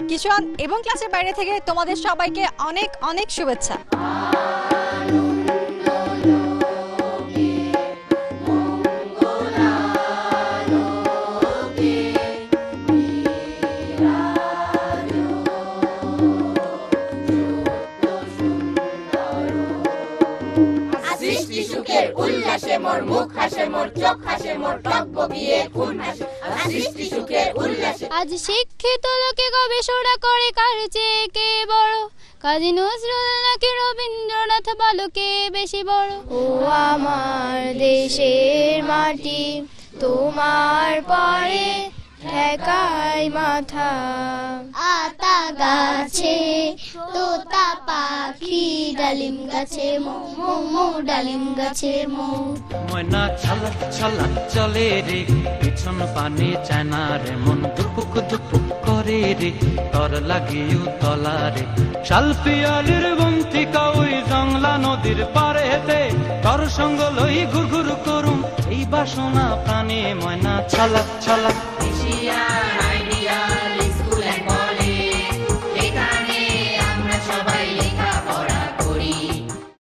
কিশোর এবং ক্লাসের বাইরে থেকে তোমাদের সবাইকে অনেক অনেক শুভেচ্ছা। উল্লাসে মোর মুখ হাসে, মোর চোখ হাসে, মোর টকবগিয়ে খুন হাসে। সৃষ্টি সুখের উল্লাসে আজ শিক্ষিত লোকে গবেষণা করে কার চেয়ে কে বড়, কাজী নজরুল নাকি রবীন্দ্রনাথ বলো কে বেশি বড়। ও আমার দেশের মাটি তোমার পরে ঠেকাই মাথা, আতা গাছে তোতা পাখি, ডালিম গাছে মো ডালিম গাছে মো। ময়না ছালাক ছালাক চলে রে, পিছন পানে চায়না রে, মন দুপুক দুপুক করে রে, তর লাগিও তলা রে। শালপিয়ালির বন্তিকা ওই জংলা নদীর পারে হেতে, তর সঙ্গ লই ঘুর ঘুর করুম এই বাসনা প্রাণে। ময়না ছালাক ছালাক এশিয়ান আইডিয়া